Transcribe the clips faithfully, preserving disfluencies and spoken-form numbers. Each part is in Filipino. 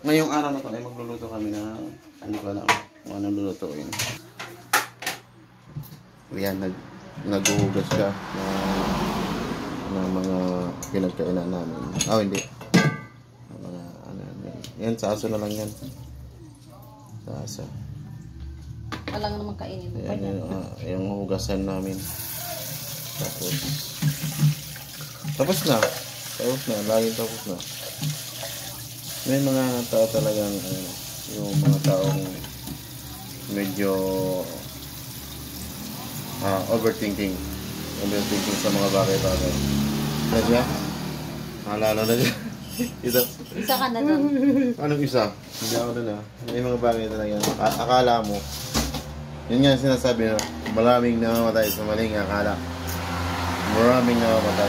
Ngayong araw na to ay magluluto kami na hindi ko alam kung anong lulutuin. Yan, nag naghuhugas ka ng, ng mga pinagkainan namin. Oh, hindi. Mga, ano, yan, sa aso na lang yan. Sa aso. Walang naman kainin. Yan, yung, uh, yung hugasan namin. Tapos, tapos na. Tapos na, laging tapos na. May mga tao talagang, ano, yung mga taong medyo uh, overthinking. Overthinking sa mga bagay-bagay. Ano siya? Maalala na siya. Ito. Isa ka na doon. Anong isa? Hindi ako doon ah. May mga bagay talaga. Akala mo. Yun nga sinasabi na maraming namamatay sa maling akala. Maraming namamatay.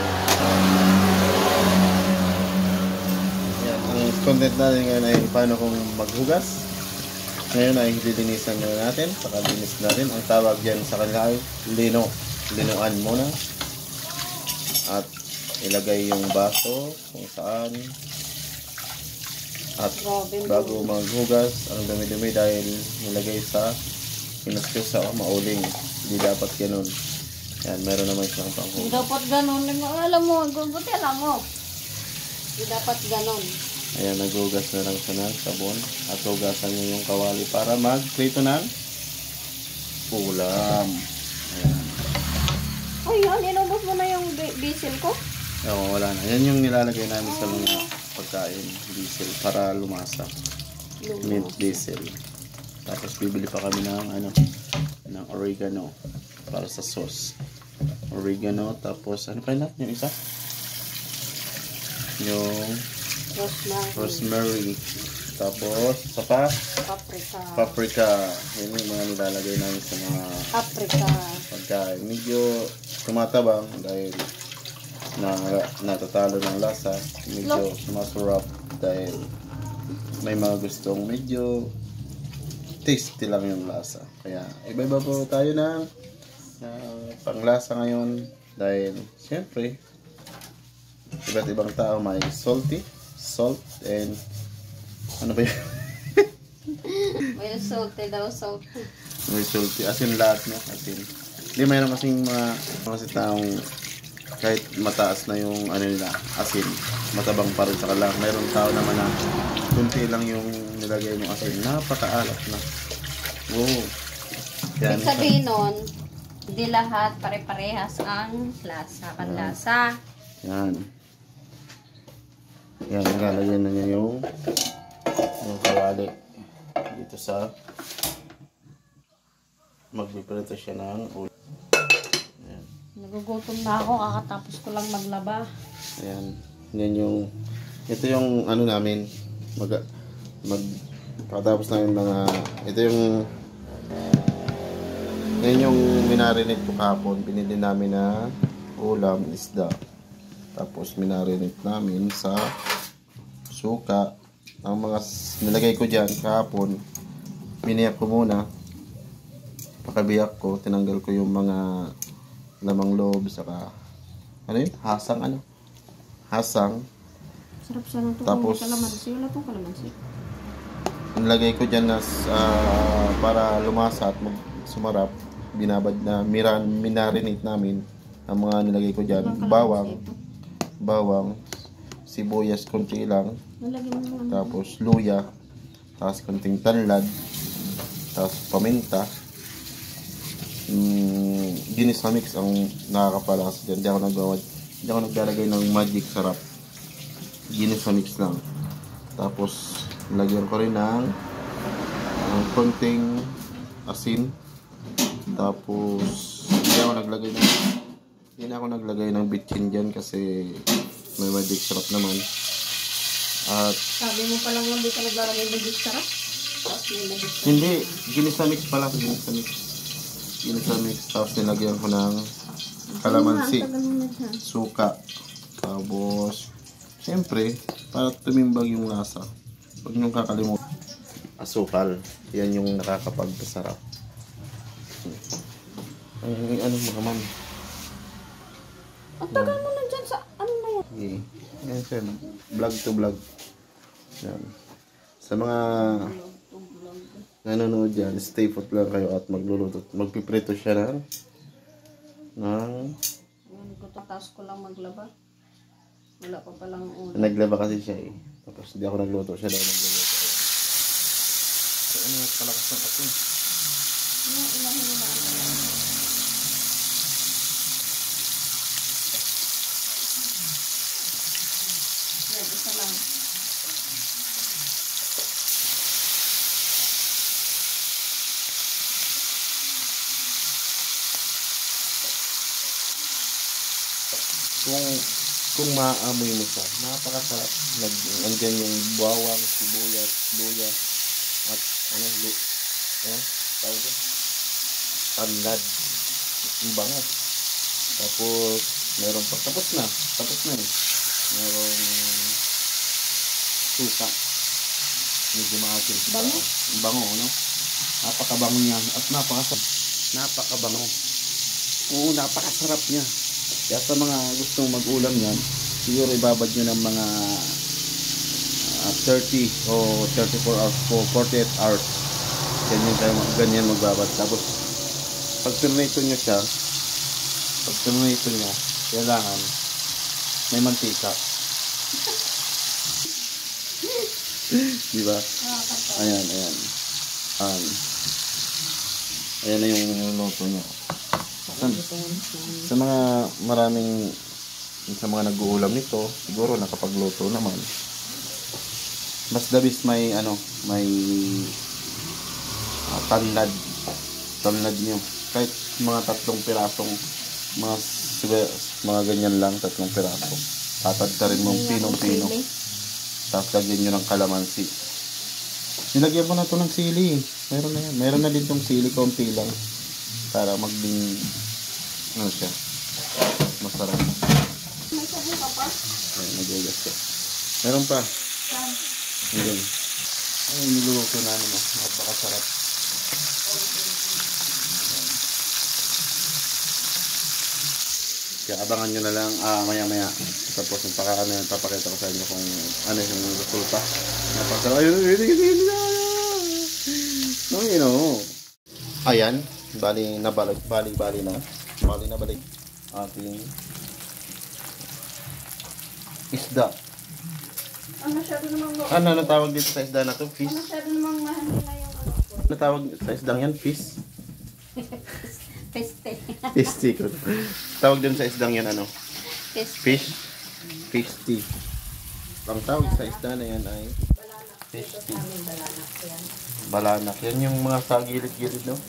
Yan. Ang content natin ngayon ay paano kung maghugas. Ngayon ay dilinisan na natin. Pakalinis natin. Ang tawag dyan sa kanila ay lino. Linuan muna. At ilagay yung baso kung saan. At bago maghugas, ang dumi-dumi dahil nilagay sa pinastos sa mauling. Hindi dapat ganun. Yan, meron naman siyang panghugas. Hindi dapat ganun. Alam mo, buti alam mo. Hindi dapat ganun. Ayan, naghugas na lang siya ng sabon. At hugasan niyo yung kawali para mag-prito ng ulam. Ayan. Ay, yan. Inubos mo na yung diesel ko? Oo, wala na. Yan yung nilalagay namin sa mga pagkain. Diesel para lumasa. Mint diesel. Tapos bibili pa kami ng ano, ng oregano para sa sauce. Oregano, tapos ano pa yun natin? Yung isa? Yung rosemary. rosemary. Tapos, sa pa? Paprika. Paprika. Yan yung mga nilalagay namin sa mga Paprika. pagkain. Medyo tumatabang dahil na natatalo ng lasa. Medyo sumasarap dahil may mga gustong medyo tasty lang yung lasa. Kaya iba-iba po tayo ng uh, panglasa ngayon dahil siyempre iba't ibang tao may salty, salt, and ano ba yun? May salty daw, salty. May salty. As in lahat no? As in. Hindi, mayroon kasing mga kasi taong kahit mataas na yung ano nila, asin, matabang pa rin sa kalang. Mayroong tao naman na kunti lang yung nilagay ng asin. Napakaalat na. Wow. Yan. Ibig sabihin nun, hindi lahat pare-parehas ang lasa. Panlasa. Yan. Yan, nagalagyan na niya yung yung kawali dito sa magpiprito siya ng ulo. Yan. Nagugutom na ako, kakatapos ko lang maglaba. Ayan. Yan yung ito yung ano namin mag mag pagkatapos namin mga ito yung yan yung minarinate ko kahapon. Pinili namin na ulam, isda. Tapos minarinate namin sa suka. Ang mga nilagay ko dyan kahapon, miniyak ko muna. Pakabiyak ko, tinanggal ko yung mga lamang loob, saka ano yun? Hasang ano? Hasang. Sarap siya nung Tapos kalamansi. Wala itong kalamansi. nilagay ko dyan na uh, para lumasa at sumarap. Binabad na miran, minarinate namin ang mga nilagay ko dyan. Bawang, bawang, sibuyas konti lang, tapos luya, tapos konting tanlad, tapos paminta. Mm, ginis na mix ang nakakapalas dyan. Di ako nagawad, di ako naglalagay ng magic sarap. Ginis na mix lang. Tapos lagyan ko rin ng ng konting asin. Tapos hindi ako naglagay ng hindi ako naglagay ng bitchin dyan kasi may magic sarap naman. At sabi mo palang hindi ka naglalagay ng magic sarap? Hindi, ginis na mix pala. Ginis na mix. Ginis na mix. Tapos nilagyan ko ng kalamansi, suka. Tapos siyempre para tumimbang yung lasa. Huwag niyong kakalimutan. Asukal. Yan yung nakakapagpasarap. Ay, ano mo naman? Ang tagal mo na dyan sa ano na yan? Okay. Yan siya. Vlog to vlog. Yan. Sa mga nanonood dyan, stay put lang kayo at magluluto. Magpiprito siya ng ng Yun ko, tapos ko lang maglaba. Wala pa palang ulo. naglaba kasi siya eh. Tapos hindi ako nagluto, siya daw nagluluto. So, ano yung palakas ng ating? Ano, ilahin mo na ano. Yan, isa lang. Kung kung maaamoy mo siya, napakasarap. Nag, andyan yung bawang, sibuyas, luya, at ano, lu, ano, tawag ko? Tanlad. Ang bango. Tapos, meron pa, tapos na, tapos na eh. Meron suka. Medyo maasim. Bango? Ang bango, no? Napakabango niya. At napakasarap. Napakabango. Oo, napakasarap niya. Kaya sa mga gustong mag-ulam yan, siguro ibabad nyo ng mga uh, thirty o thirty-four hours po, forty-eight hours. Ganyan kayo, ganyan magbabad. Tapos, pag pinrito nyo siya, pag pinrito nyo, kailangan may mantika. Diba? Ayan, ayan. Ayan. Ayan na yung niluto nyo. Sa, sa mga maraming sa mga nag-uulam nito, siguro nakapagluto naman. Mas dabis may ano, may uh, tanlad. Tanlad nyo. Kahit mga tatlong pirasong mga mga ganyan lang, tatlong piraso. Tatad ka rin mong pinong-pino. Tapos lagyan nyo ng kalamansi. Nilagyan mo na ito ng sili. Meron na yan. Meron na din itong sili, konti lang. Para maging ano siya, masarap. May sabi ka pa? Ayan, nag-ugas ka. Meron pa. Saan? Ayan. Ay, niluluto na naman. Napakasarap. Kaya abangan nyo na lang ah, maya maya. Tapos yung paka, ano, papakita ko sa inyo kung ano yung resulta. Napakasarap. Ayun, ayun, ayun, ayun, ayun, ayun. Ayan. Bali na balik, bali bali na. Bali na balik ating isda. Ang masyado namang lo. Ano ano tawag dito sa isda na to? Fish. Ang masyado namang mahal na yung ano ko. Ano tawag sa isdang yan? Fish. Peste. Fisty ko. Tawag din sa isdang yan ano? Peste. Fish. Fisty. Ang tawag sa isda na yan ay fisty. May balanak yan. Balanak. Yan yung mga sa gilid-gilid, no?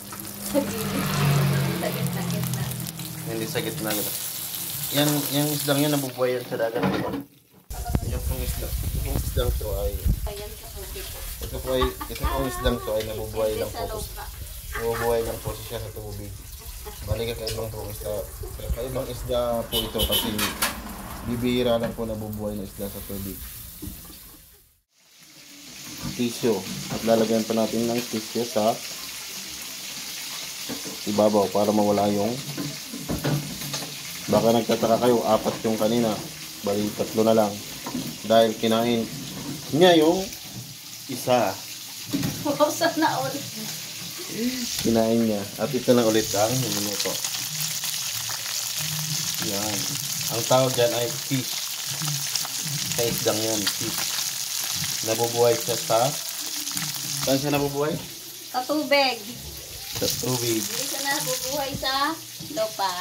Sakit-sakit na. Hindi sa gitna nila. Yan, yung isdang yan nabubuhay yan sa dagat. Yung pong isdang, yung isdang to ay, Ayan sa tubig ko. ito po ay, ito pong isdang to ay nabubuhay lang Sa po. lupa. Nabubuhay lang po siya sa tubig. Bali kakaibang po isda. Kakaibang isda po ito kasi bibihira lang po nabubuhay na isda sa tubig. Tissue. At lalagyan pa natin ng tissue sa ibabaw para mawala yung, baka nagtataka kayo, apat yung kanina, bali tatlo na lang dahil kinain niya yung isa. Wow, sana ulit. Kinain niya. At ito na ulit ang minuto. Yan. Ang tawag dyan ay fish. Sa isdang yan, fish. Nabubuhay siya sa, saan siya nabubuhay? Sa tubig. Sa tubig. Hindi siya nabubuhay sa lupa.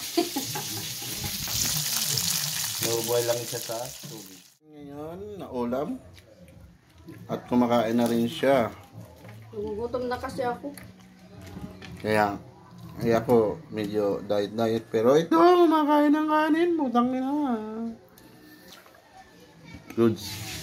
Nabubuhay lang siya sa tubig. Ngayon, naulam. At kumakain na rin siya. Nagugutom na kasi ako. Kaya, kaya ako medyo diet-diet. Pero ito, kumakain ng kanin. Butang ina. Goods.